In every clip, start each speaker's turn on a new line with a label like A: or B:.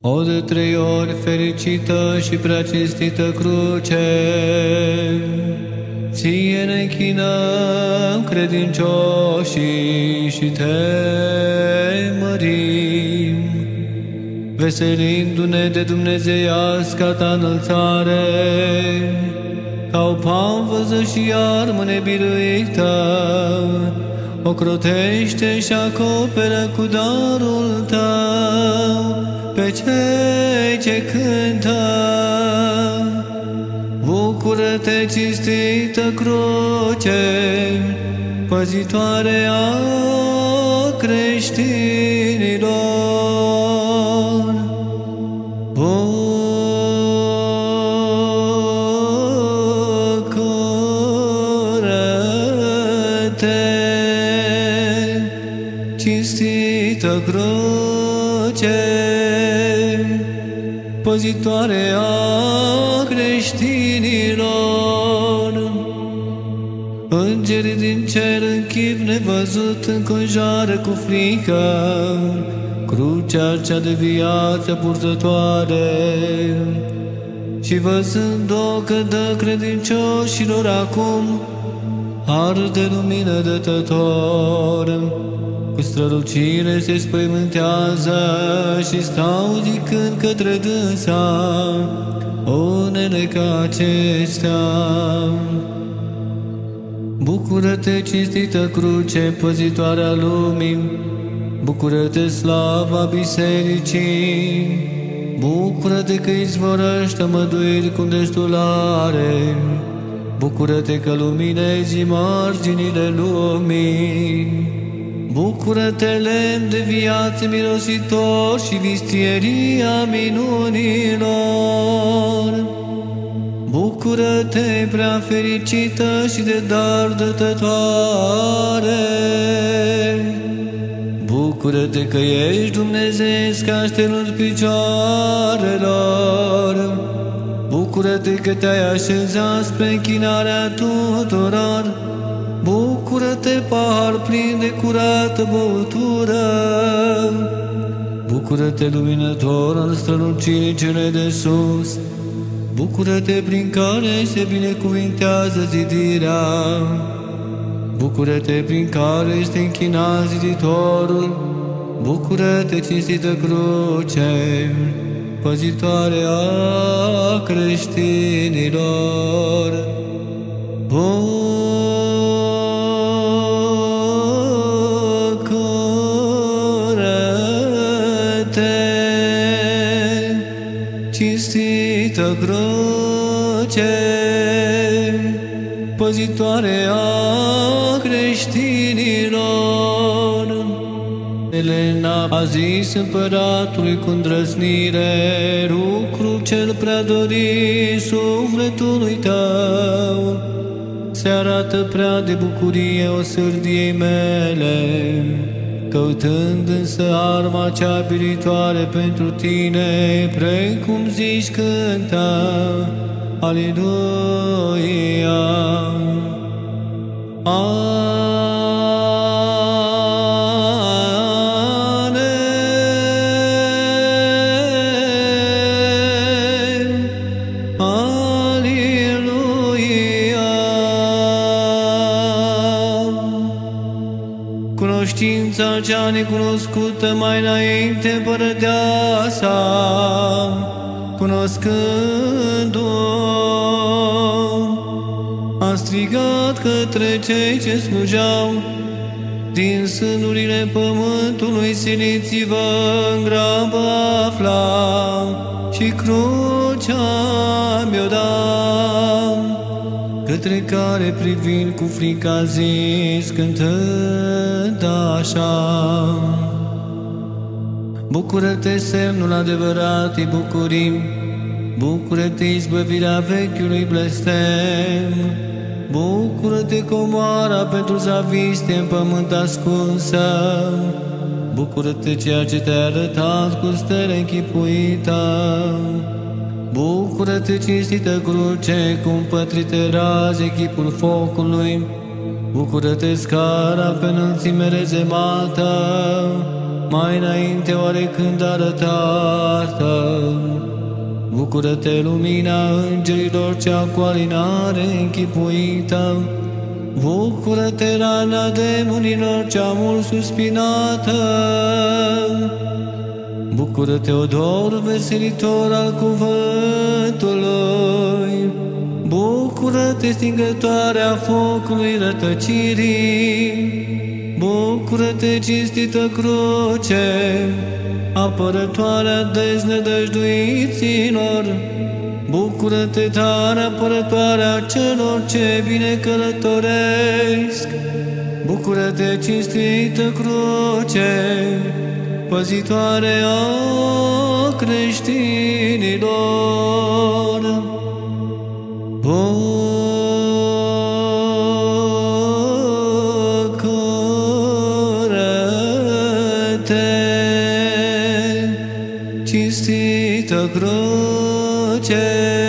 A: O de 3 ori fericită și prea cinstită cruce, ție ne închinăm credincioșii și te mărim, veselindu-ne de dumnezeiasca ta înălțare, ca o panvăză și armă nebiruită, ocrotește și acoperă cu darul tău pe cei ce cântă. Bucură-te, cinstită cruce, păzitoare a creștinilor. Bucură-te, cinstită cruce, păzitoare a creștinilor. Îngerii din cer în chip nevăzut înconjoară cu frică crucea cea de viață purtătoare, și văzând-o că dă credincioșilor acum har de lumină dătător, cu strălucire se spăimântează și stau zicând către dânsa unele ca acestea. Bucură-te, cinstită cruce, păzitoarea lumii, bucură-te, slava bisericii, bucură-te că izvorăște măduiri cu destulare, bucură-te că luminezi marginile lumii, bucură-te, lemn de viață mirositor și vistieria minunilor. Bucură-te, prea fericită și de dar dătătoare. Bucură-te că ești dumnezeiesc așternut picioarelor. Bucură-te că te-ai așezat spre închinarea tuturor. Bucură-te, pahar plin de curată băutură. Bucură-te, luminător al strălucirii cele de sus. Bucură-te, prin care se binecuvintează zidirea. Bucură-te, prin care este închinat ziditorul. Bucură-te, cinstită cruce, păzitoare a creștinilor. Cinstită cruce, păzitoare a creștinilor. Elena a zis împăratului cu îndrăznire: lucru cel prea dorit sufletului tău se arată prea de bucurie o sârdiei mele, căutând însă arma cea biritoare pentru tine, precum zici cântă, Aleluia. Cunoștința cea necunoscută mai înainte împărăteasa, cunoscându-o, a strigat către cei ce slujeau din sânurile pământului: siliți-vă, în grabă afla și crucea mi-o dam. Către care privind cu frică a zis, cântând așa: bucură-te, semnul adevăratei bucurii, bucură-te, izbăvirea vechiului blestem, bucură-te, comoara pentru zavistie în pământ ascunsă, bucură-te, ceea ce te-a arătat cu stele închipuită, bucură-te, cinstită cruce, cu împătrite raze chipul focului, bucură-te, scara pe înălțime rezemată, mai înainte oarecând arătată. Bucură-te, lumina îngerilor cea cu alinare închipuită. Bucură-te, rana demonilor cea mult suspinată. Bucură-te, odor veselitor al cuvântului. Bucură-te, stingătoarea focului rătăcirii. Bucură-te, cinstită cruce, apărătoarea deznădăjduiților. Bucură-te, tare apărătoarea celor ce bine călătoresc. Bucură-te, cinstită cruce, păzitoare a creștinilor. Bucură-te, cinstită cruce,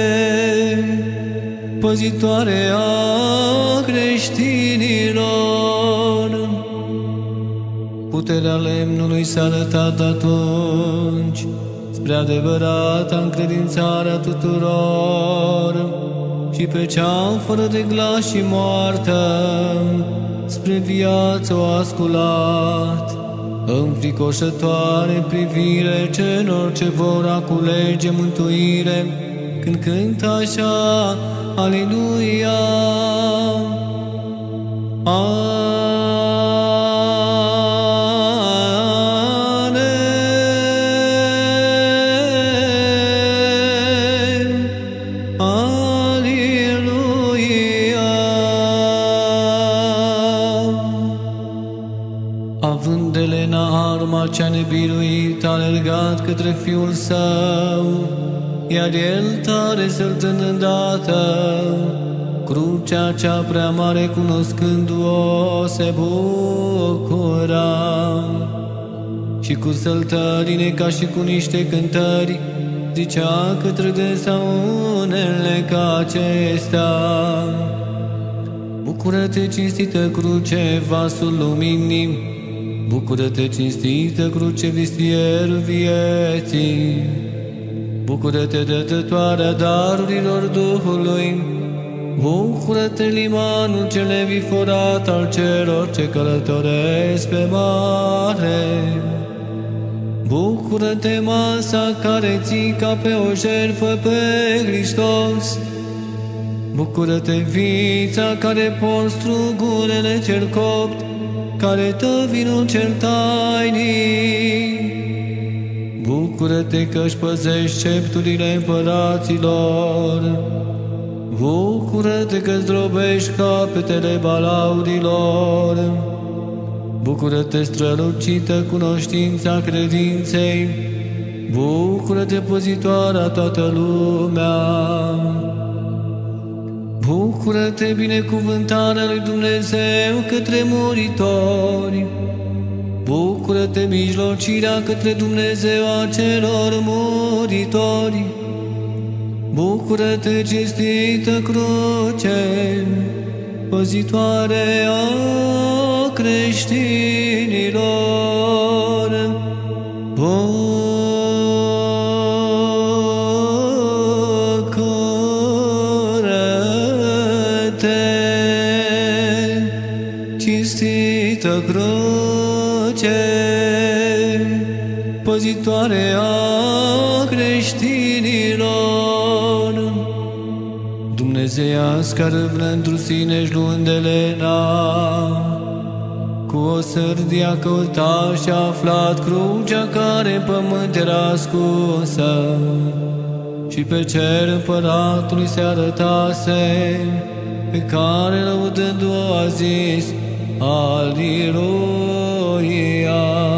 A: păzitoare a creștinilor. Puterea lemnului s-a arătat atunci spre adevărata încredințarea tuturor și pe cea fără de glas și moartă spre viață o a sculat. Înfricoșătoare privire celor ce vor aculege mântuire când cântă așa, Aleluia! Având Elena arma cea nebiruită, a alergat către fiul său, iar el tare săltând îndată, crucea cea prea mare cunoscându-o se bucura. Și cu săltărine ca și cu niște cântări, zicea către dânsa unele ca acestea: Bucură-te, cinstită cruce, vasul luminii! Bucură-te, cinstită cruce, vistierul vieții! Bucură-te, dătătoarea darurilor Duhului! Bucură-te, limanul cel neviforat al celor ce călătoresc pe mare! Bucură-te, masa care ții ca pe o jertfă pe Hristos! Bucură-te, vița care porți strugurele cel copt, care dă vinul cel tainic! Bucură-te că-și păzești scepturile împăraților! Bucură-te că zdrobești capetele balaurilor! Bucură-te, strălucită cunoștința credinței! Bucură-te, păzitoarea toată lumea! Bucură-te, binecuvântarea lui Dumnezeu către muritori! Bucură-te, mijlocirea către Dumnezeu a celor muritori! Bucură-te, cinstită cruce, păzitoare a creștinilor! Cinstită cruce, păzitoare a creștinilor! Dumnezeiască râvnă într-o sine-și luând Elena, cu o sârdie a căutat și a aflat crucea care în pământ era ascunsă, și pe cer împăratului se arătase, pe care lăudându-o a zis: Aleluia!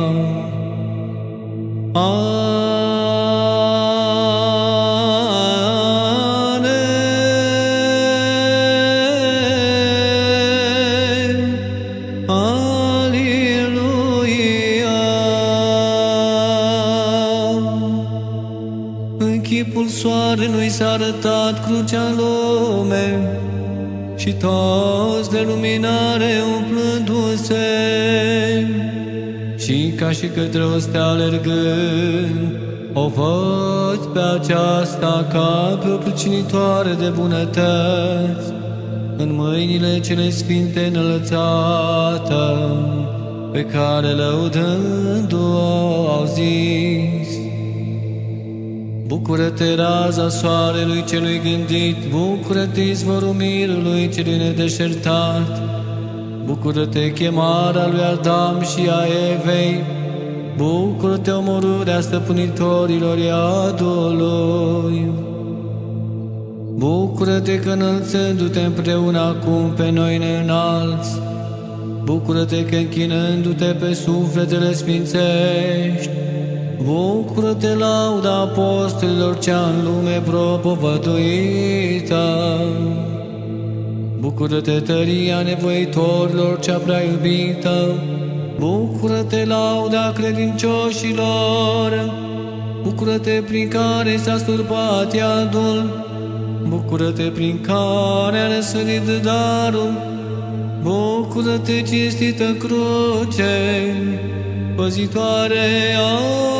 A: În chipul soarelui s-a arătat crucea în lume, și toți de luminare umplându-se, și ca și către o stea alergând, o văd pe aceasta ca pe o pricinitoare de bunătăți, în mâinile cele sfinte înălțată, pe care lăudându-o au zis: Bucură-te, raza soarelui celui gândit, bucură-te, izvorul mirului celui nedeșertat, bucură-te, chemarea lui Adam și a Evei, bucură-te, omorârea stăpânitorilor iadului. Bucură-te că înălțându-te împreună acum pe noi ne înalți, bucură-te că închinându-te pe sufletele sfințești, bucură-te, lauda apostolilor cea în lume propovăduită, bucură-te, tăria nevoitorilor cea prea iubită, bucură-te, lauda credincioșilor, bucură-te prin care s-a sturbat iadul, bucură-te prin care a răsărit darul, bucură-te, cinstită cruce, păzitoare a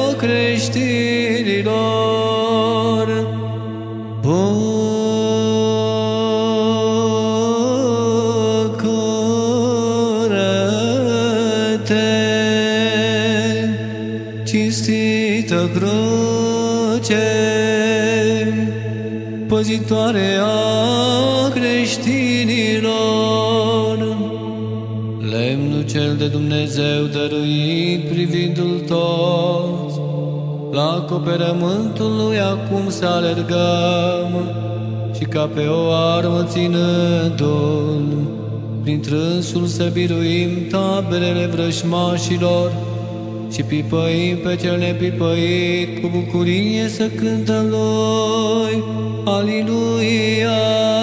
A: creștinilor. Bucură-te, cinstită cruce, păzitoare a creștinilor. Lemnul cel de Dumnezeu dăruit privindu-l toți, la acoperământul lui acum să alergăm, și ca pe o armă ținându-l, prin trânsul să biruim taberele vrășmașilor și pipăim pe cel nepipăit, cu bucurie să cântăm lui Aliluia.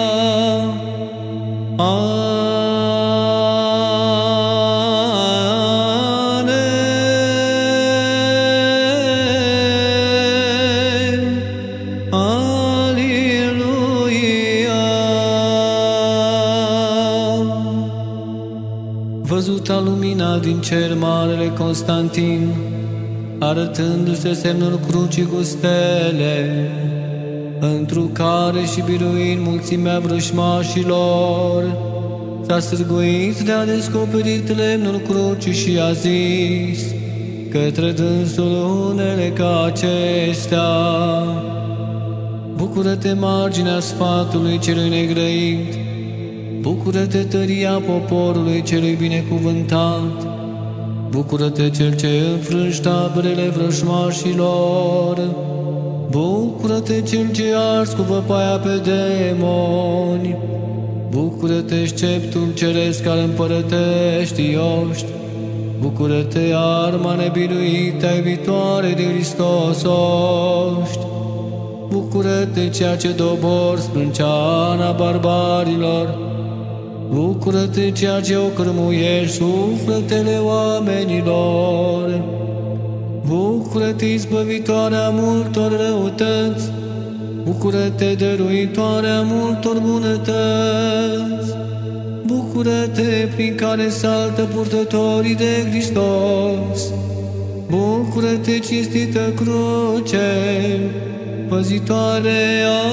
A: Văzuta lumina din cer marele Constantin, arătându-se semnul crucii cu stele, întru care și biruind mulțimea vrășmașilor, s-a sârguit de a descoperit lemnul crucii și a zis către dânsul unele ca acestea: Bucură-te, marginea sfatului celui negrăit, bucură-te, tăria poporului celui binecuvântat, bucură-te, cel ce înfrângi taberele vrăjmașilor, bucură-te, cel ce arzi cu văpaia pe demoni, bucură-te, sceptul ceresc al împărătești ioști, bucură-te, arma nebiruită iubitoare de Hristos oști, bucură-te, ceea ce dobor sprânceana barbarilor, bucură-te, ceea ce ocărmuiești sufletele oamenilor, bucură-te, izbăvitoarea multor răutăți, bucură-te, dăruitoarea multor bunătăți, bucură-te, prin care saltă purtătorii de Hristos, bucură-te, cinstită cruce, păzitoare a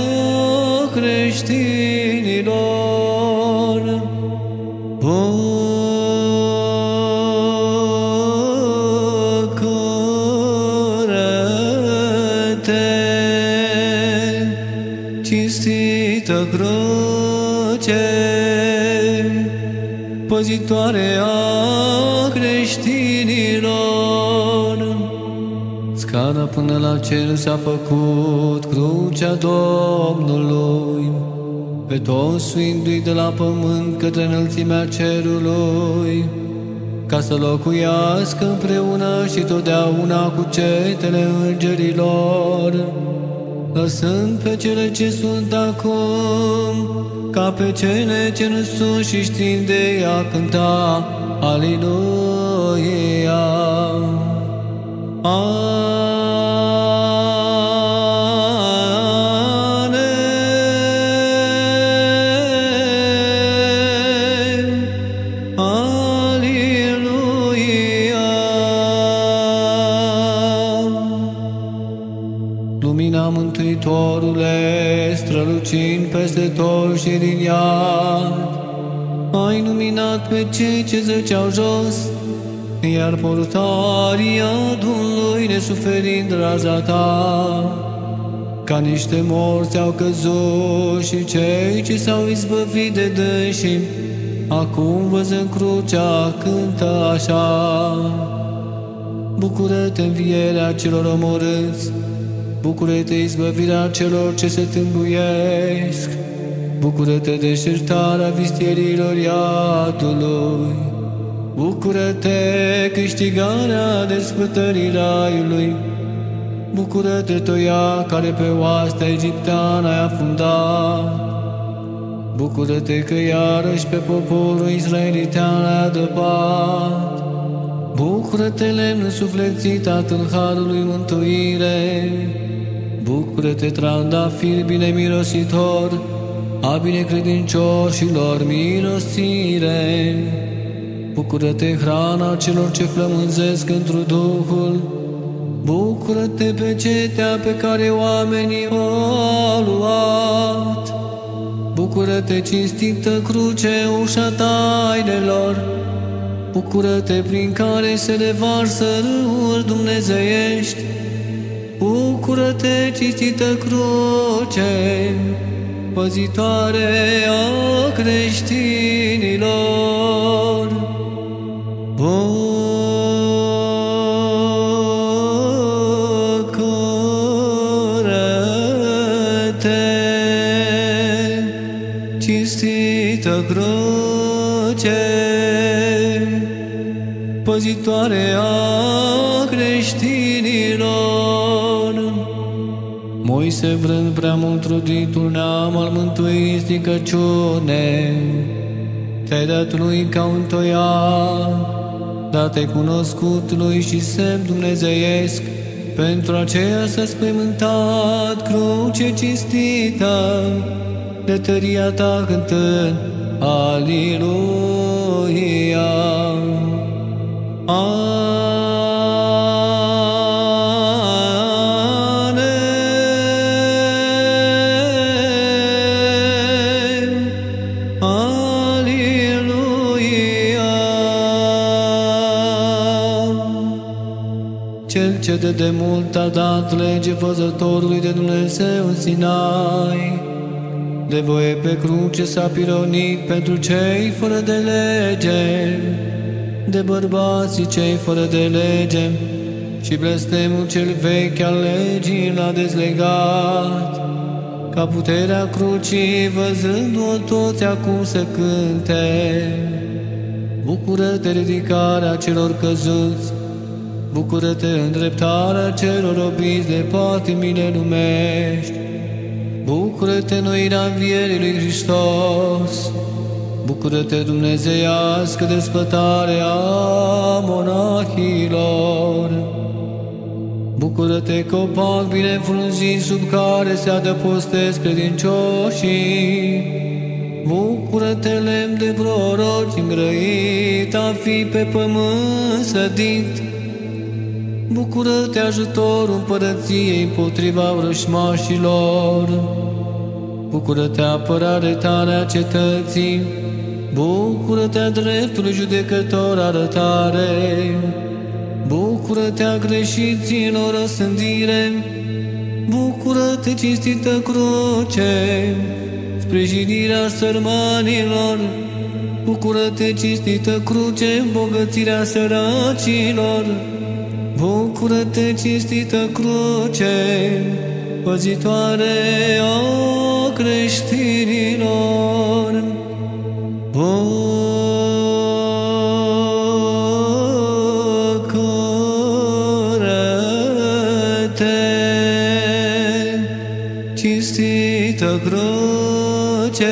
A: creștinilor. Bucură-te, cinstită cruce, păzitoare a creștinilor. Scara până la cer s-a făcut crucea Domnului, pe toți suindu-i de la pământ către înălțimea cerului, ca să locuiască împreună și totdeauna cu cetele îngerilor, lăsând pe cele ce sunt acum, ca pe cele ce nu sunt și știind de a cânta Aliluia.
B: Aleluia.
A: lumina Mântuitorule, strălucind peste tot și din iad, ai luminat pe cei ce zăceau jos, iar portarii iadului, nesuferind raza ta, ca niște morți au căzut și cei ce s-au izbăvit de dânsii, acum văzând crucea cântă așa. Bucură-te învierea celor omorâți, bucură-te izbăvirea celor ce se tânguiesc, bucură-te deșertarea vistierilor iadului, bucură-te câștigarea despătării raiului, bucură-te toia care pe oastea egipteană ai afundat, bucură-te că iarăși pe poporul israelitean ai adăpat, bucură-te lemn însuflețit în harului mântuire, bucură-te trandafir binemirositor a binecredincioșilor mirosire, bucură-te hrana celor ce flămânzesc întru Duhul, bucură-te pe cetea pe care oamenii o au luat, bucură-te cinstită cruce ușa tainelor, bucură-te prin care se revarsă râuri dumnezeiești, bucură-te cinstită cruce, păzitoare a creștinilor. Bucură-te, cinstită cruce, păzitoare a creștinilor. Moise, vrând prea mult truditul neam al mântuirii stricăciune, te-ai dat lui ca un toiac, dar te-ai cunoscut lui și semn dumnezeiesc, pentru aceea să spăimântat cruce cinstită, de tăria ta cântând Aliluia. Cel ce de demult a dat lege văzătorului de Dumnezeu în Sinai, de voie pe cruce s-a pironit pentru cei fără de lege, de bărbații cei fără de lege, și blestemul cel vechi al legii l-a dezlegat, ca puterea crucii văzându-o toți acum să cânte. Bucură-te ridicarea celor căzuți, bucură-te îndreptarea celor robiți de patimile lumești, bucură-te înnoirea învierii lui Hristos, bucură-te dumnezeiască despătare a monahilor, bucură-te copac bine frunzit sub care se adăpostesc credincioșii, bucură-te lemn de proroci îngrăit a fi pe pământ sădit, bucură-te ajutorul împărăției împotriva vrășmașilor, bucură-te apărare tare a cetății, bucură-te a dreptului judecător arătare, bucură-te a greșiților răsândire, bucură-te cinstită cruce, sprijinirea sărmanilor, bucură-te cinstită cruce, îmbogățirea săracilor, bucură-te cinstită cruce, păzitoare a creștinilor. Bucură-te, cinstită cruce,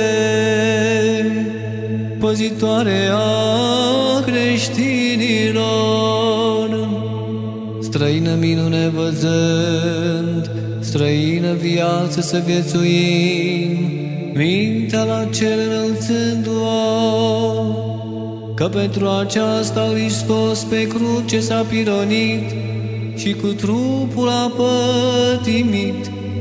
A: păzitoare a creștinilor. Străină minune văzând, străină viață să viețuim, mintea la cer înălțându-o, că pentru aceasta Hristos pe cruce s-a pironit și cu trupul a pătimit,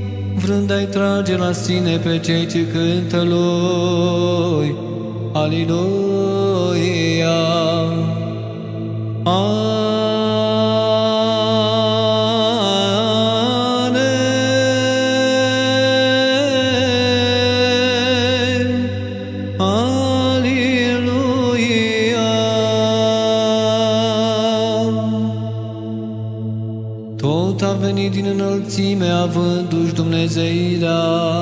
A: vrând a-i trage la sine pe cei ce cântă lui. Aliluia! Tot a venit din înălțime avându-și dumnezeirea,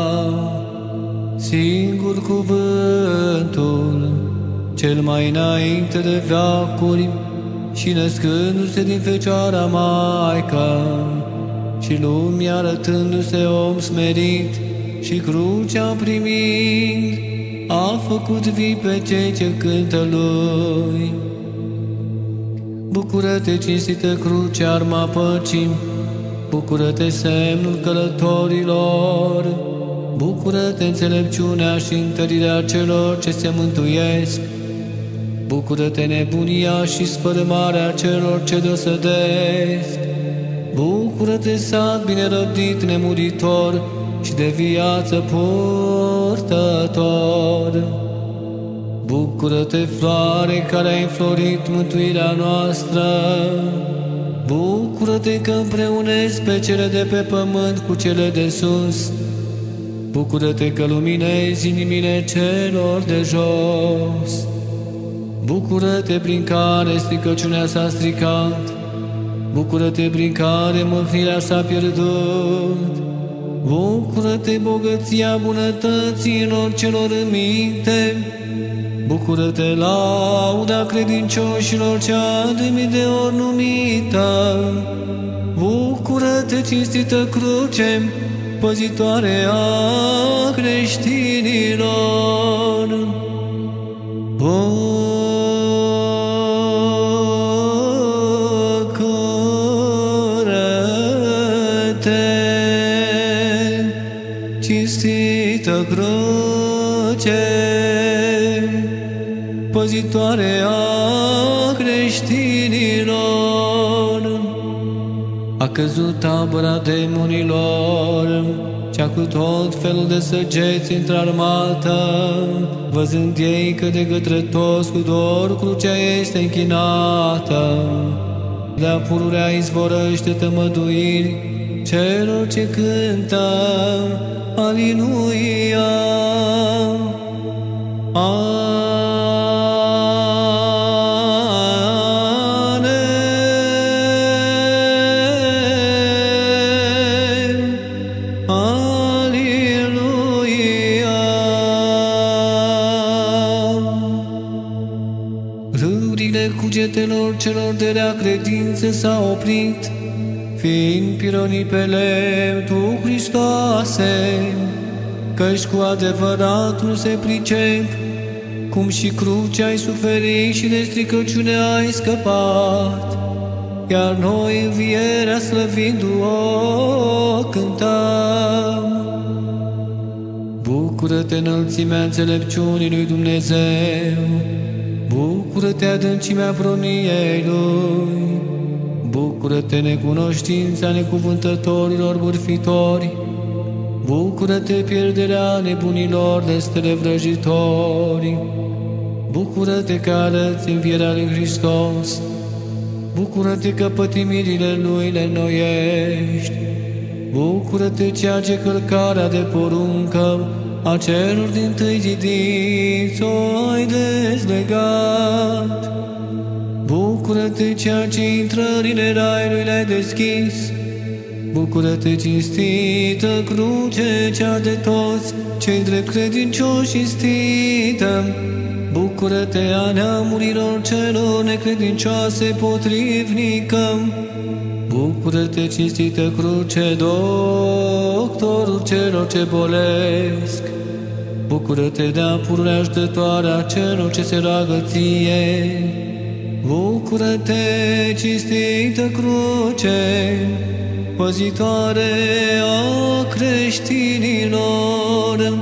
A: singur cuvântul, cel mai înainte de veacuri, și născându-se din Fecioara Maică, și lumea arătându-se om smerit și crucea primind, a făcut vii pe cei ce cântă lui. Bucură-te, cinstită cruce, arma păcii, bucură-te, semnul călătorilor, bucură-te, înțelepciunea și întărirea celor ce se mântuiesc, bucură-te, nebunia și sfărâmarea celor ce dosădesc, bucură-te, sat bine răbdit, nemuritor și de viață purtător. Bucură-te, floare care ai înflorit mântuirea noastră, bucură-te că împreunezi pe cele de pe pământ cu cele de sus, bucură-te că luminezi inimile celor de jos, bucură-te prin care stricăciunea s-a stricat, bucură-te prin care mâhnirea s-a pierdut, bucură-te, bogăția bunătăților celor în minte, bucură-te, lauda credincioșilor cea de mii de ori numită, bucură-te, cinstită cruce, păzitoare a creștinilor. Bucură-te, cinstită cruce, păzitoare a creștinilor. A căzut tabăra demonilor, cea cu tot felul de săgeți într-armată, văzând ei că de către toți cu dor crucea este închinată. De-a pururea izvorăște tămăduiri celor ce cântă Aliluia! Râurile cugetelor celor de rea credință s-au oprit, fiind pironii pe lemn Tu, Hristoase, căci cu adevărat nu se pricep, cum și crucea ai suferit și de stricăciune ai scăpat, iar noi învierea slăvindu-o cântăm. Bucură-te, înălțimea înțelepciunii lui Dumnezeu, bucură-te, adâncimea proniei Lui, bucură-te, necunoștința necuvântătorilor bârfitori, bucură-te, pierderea nebunilor de stele vrăjitori, bucură-te că arăți învierea lui Hristos, bucură-te că pătimirile Lui le înnoiești, bucură-te, ceea ce călcarea de poruncă a celor dintâi zidiți o ai dezlegat. Bucură-te, ceea ce intrările raiului le-ai deschis, bucură-te, cinstită cruce, cea de toți cei drept credincioși cinstită, bucură-te, a neamurilor celor necredincioase potrivnică, bucură-te, cinstită cruce, doctorul celor ce bolesc, bucură-te, de-a pururea ajutoare a celor ce se roagă ție, bucură-te, cinstită cruce, păzitoare a creștinilor.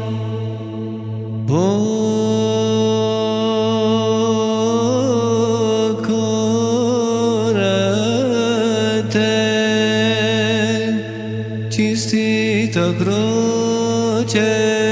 A: Bucură-te, cinstită cruce,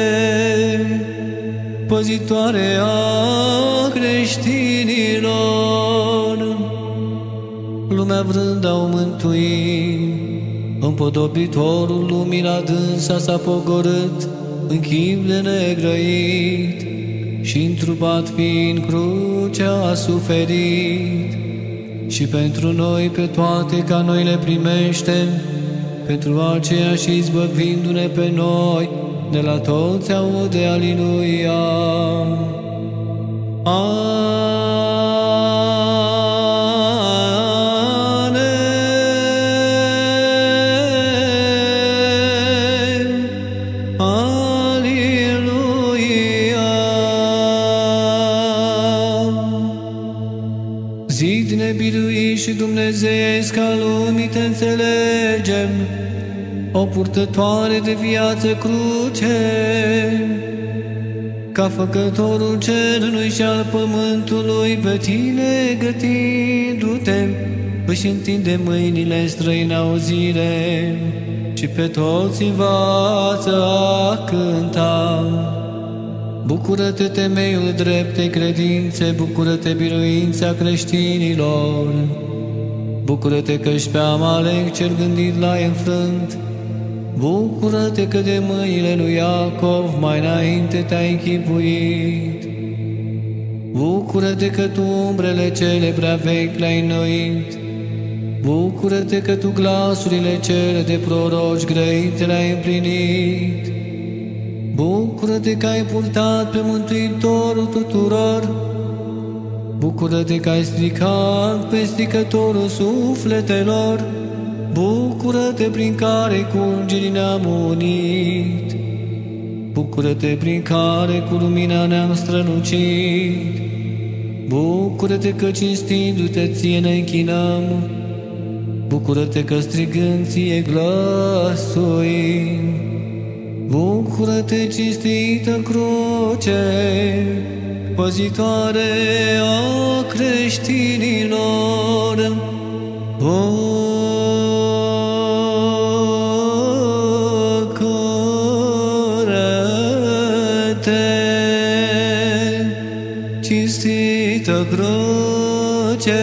A: păzitoare a creștinilor, lumea vrând a o mântui, împodobitorul lumii la dânsa s-a pogorât în chip de negrăit și întrupat fiind crucea a suferit. Și pentru noi pe toate ca noi le primește, pentru aceea și izbăvindu-ne pe noi, de la toți aude aliluia. Zid nebiruit și dumnezeiesc al lumii te înțelegem, o purtătoare de viață cruce, ca făcătorul cerului și al pământului pe tine gătindu-te, își întinde mâinile străine auzire și pe toți învață a cânta. Bucură-te, temeiul dreptei credințe, bucură-te, biruința creștinilor. Bucură-te că-și pe Amalek cel gândit l-ai înfrânt. Bucură-te că de mâinile lui Iacov mai înainte te-ai închipuit. Bucură-te că tu umbrele cele prea vechi le-ai înnoit. Bucură-te că tu glasurile cele de proroci grăite le-ai împlinit. Bucură-te că ai purtat pe Mântuitorul tuturor. Bucură-te că ai stricat pe stricătorul sufletelor. Bucură-te prin care cu îngerii ne-am unit. Bucură-te prin care cu lumina ne-am strălucit. Bucură-te că cinstindu-te ție ne închinăm. Bucură-te că strigând ție glăsuim. Bucură-te, cinstită cruce, păzitoare a creștinilor. Bucură-te, cinstită cruce,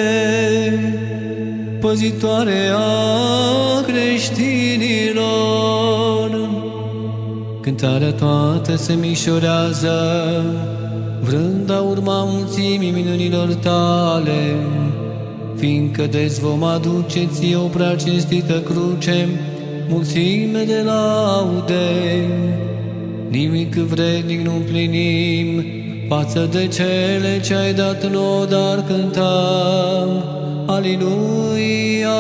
A: păzitoare a creștinilor. Cântarea toată se mișorează, vrând a urma mulțimii minunilor tale, fiindcă deci vom aduce ție o prea cinstită cruce, mulțime de laude. Nimic vrednic nu împlinim față de cele ce ai dat nouă, dar cântăm Aliluia.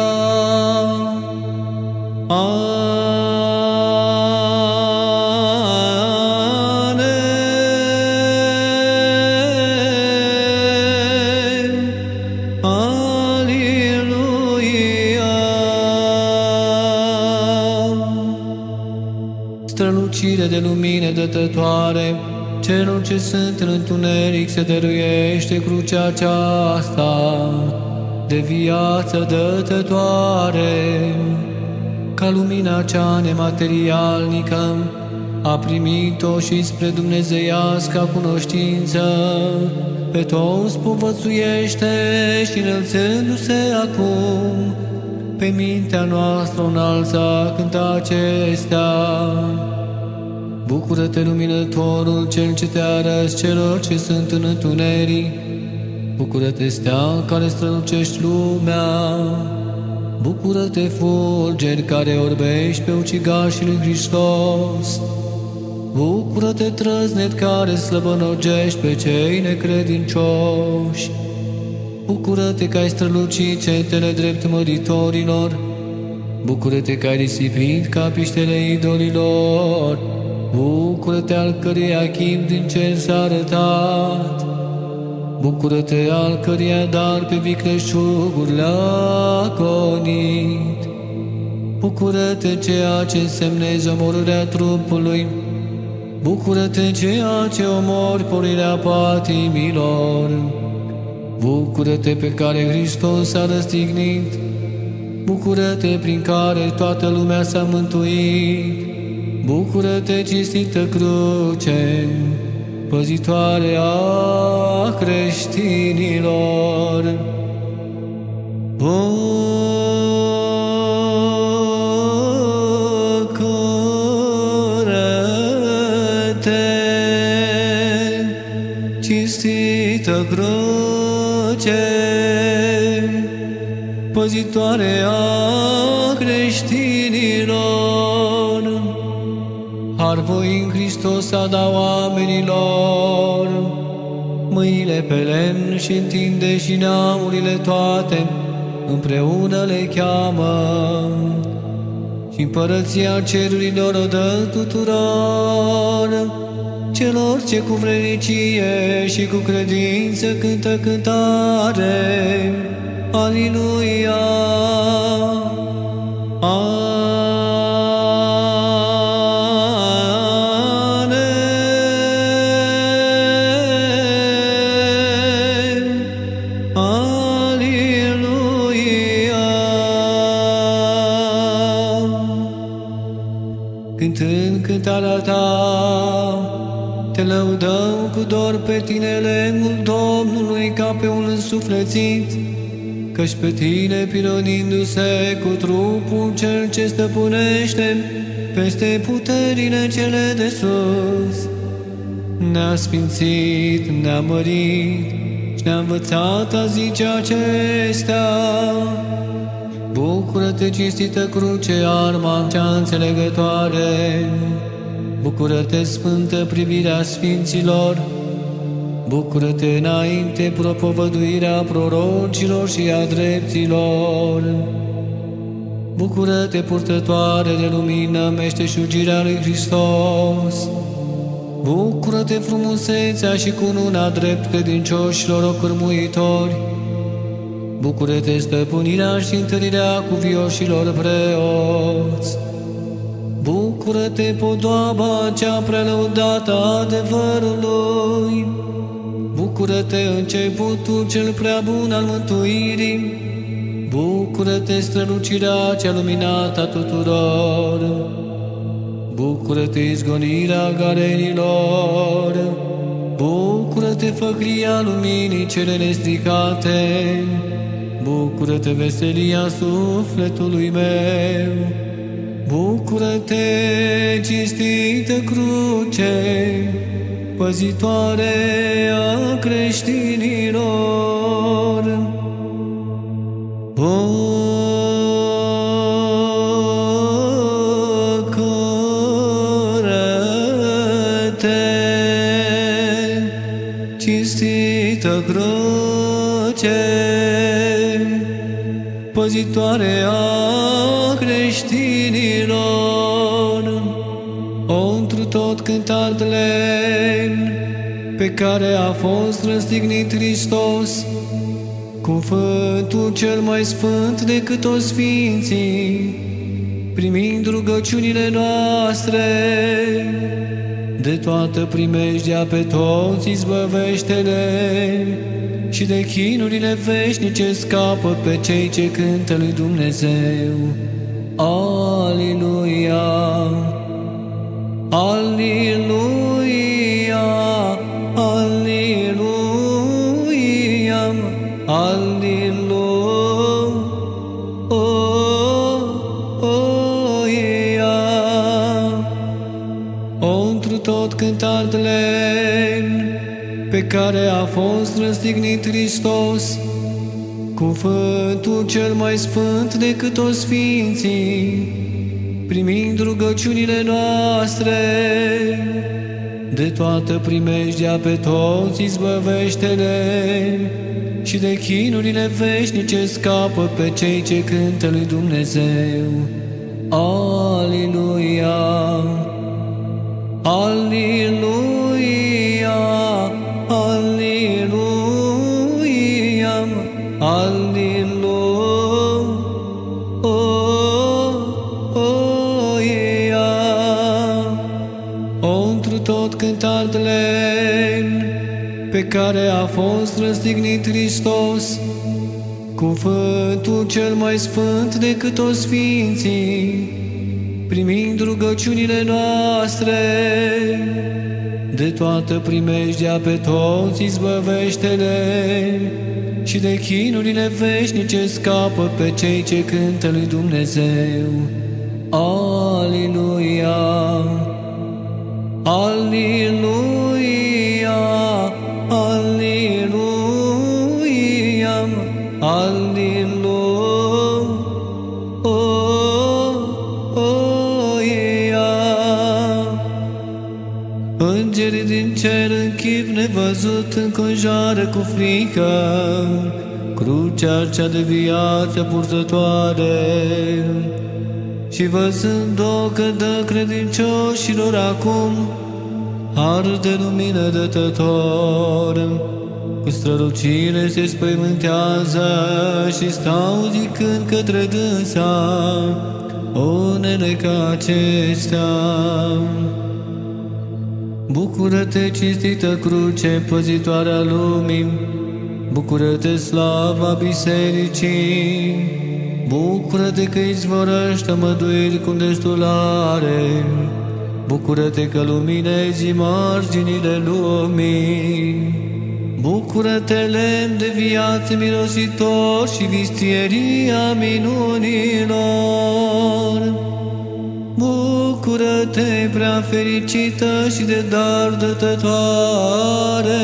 A: Strălucire de lumină dătătoare, celor ce sunt în întuneric se dăruiește crucea aceasta de viață dătătoare. Ca lumina cea nematerialnică a primit-o și spre dumnezeiasca cunoștință, pe toți povățuiește și înălțându-se acum, pe mintea noastră înalța cânta acestea. Bucură-te, luminătorul, cel ce te arăți celor ce sunt în întuneric. Bucură-te, stea care strălucești lumea. Bucură-te, fulger care orbești pe ucigașii lui Hristos. Bucură-te, trăznet care slăbănogești pe cei necredincioși. Bucură-te că ai strălucit cetele drept măritorilor. Bucură-te că ai risipit capiștele idolilor. Bucură-te al căreia chip din cer s-a arătat. Bucură-te al căreia dar pe vicleșuguri l-a gonit. Bucură-te ceea ce însemnezi omorârea trupului. Bucură-te ceea ce omori porirea patimilor. Bucură-te pe care Hristos s-a răstignit. Bucură-te prin care toată lumea s-a mântuit. Bucură-te, cinstită cruce, păzitoare a creștinilor! Bucură-te, cinstită cruce, păzitoare a creștinilor! Har voi în Hristos a da oamenilor, mâinile pe lemn și întinde și neamurile toate împreună le cheamă, și împărăția cerurilor o dă tuturor celor ce cu vrednicie și cu credință cântă cântare. Aliluia! Cântând cântarea ta, te lăudăm cu dor pe tine, lemnul Domnului, ca pe un însuflețit, căci pe tine, pironindu-se cu trupul cel ce stăpânește peste puterile cele de sus, ne-a sfințit, ne-a mărit și ne-a învățat a zice acestea. Bucură-te, cinstită cruce, arma cea înțelegătoare! Bucură-te, sfântă privirea sfinților! Bucură-te înainte, propovăduirea prorocilor și a drepților! Bucură-te, purtătoare de lumină, meșteșugirea lui Hristos! Bucură-te, frumusețea și cununa drept credincioșilor ocârmuitori! Bucură-te, stăpânirea și întărirea cuvioșilor preoți! Bucură-te, podoaba cea prelăudată a adevărului! Bucură-te, începutul cel prea bun al mântuirii! Bucură-te, strălucirea cea luminată a tuturor! Bucură-te, izgonirea garenilor! Bucură-te, făclia luminii cele nestricate! Bucură-te, veselia sufletului meu! Bucură-te, cinstită cruce, păzitoare a creștinilor! Bucură-te, cinstită cruce, păzitoare a creștinilor! Întru tot cântar de lemn pe care a fost răstignit Hristos, cuvântul cel mai sfânt decât o sfinții, primind rugăciunile noastre, de toată primejdia pe toți izbăvește-le și de chinurile veșnice scapă pe cei ce cântă lui Dumnezeu. Aliluia! Aliluia! Aliluia! Aliluia! Întru tot cântar de lemn pe care a fost răstignit Hristos, cuvântul cel mai sfânt decât o sfinții, primind rugăciunile noastre, de toată primejdia pe toți izbăvește-le și de chinurile veșnice scapă pe cei ce cântă lui Dumnezeu. Aliluia! Aliluia! Aliluia! Aliluia! Întru tot cântar de lemn pe care a fost răstignit Hristos, cuvântul cel mai sfânt decât o sfinții, primind rugăciunile noastre, de toată primejdea pe toți izbăvește-le și de chinurile veșnice scapă pe cei ce cântă lui Dumnezeu. Aliluia! Aliluia! Aliluia! Aliluia! Îngerii din cer în chip nevăzut înconjoară cu frică crucea cea de viață purtătoare și văzând-o că dă credincioșilor acum har de lumină dătător, cu strălucire se spăimântează și stau zicând către dânsa unele ca acestea. Bucură-te, cinstită cruce, păzitoarea lumii, bucură-te, slava bisericii, bucură-te că izvorăște măduiri cu destulare, bucură-te că luminezi marginile lumii, bucură-te, lemn de viață mirositor și vistieria minunilor. Bucură-te, prea fericită și de dar dătătoare!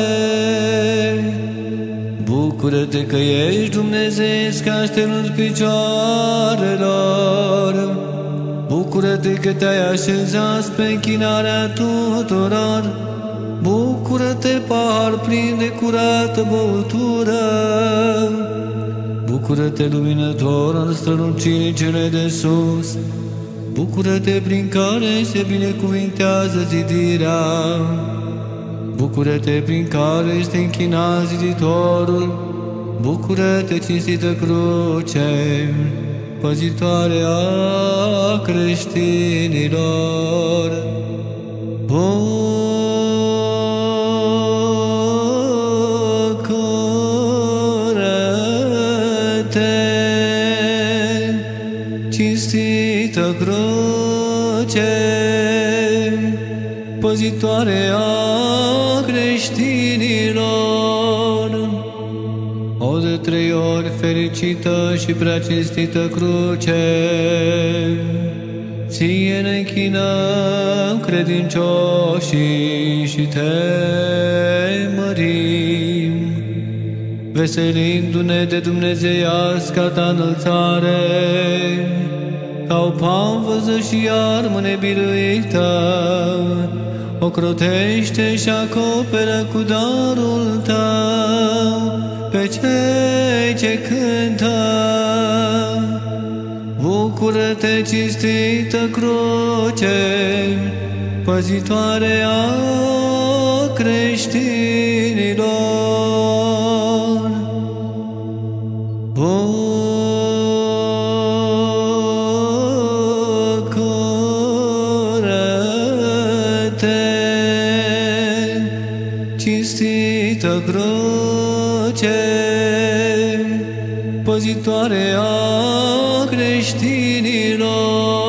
A: Bucură-te că ești dumnezeiesc așternut picioarelor! Bucură-te că te-ai așezat pe închinarea tuturor! Bucură-te, pahar plin de curată băutură! Bucură-te, luminător al strălucirii cele de sus! Bucură-te, prin care se binecuvintează zidirea! Bucură-te, prin care este închinat ziditorul! Bucură-te, cinstită cruce, păzitoare a creștinilor! Bucură-te, cinstită cruce, păzitoare a creștinilor! O de 3 ori fericită și prea cinstită cruce, ție ne închinăm credincioșii și te mărim, veselindu-ne de dumnezeiasca ta înălțare, ca o panvăză și armă nebiruită, ocrotește și acoperă cu darul tău pe cei ce cântă. Bucură-te, cinstită cruce, păzitoare a creștinilor! Cinstită cruce, păzitoare a creștinilor!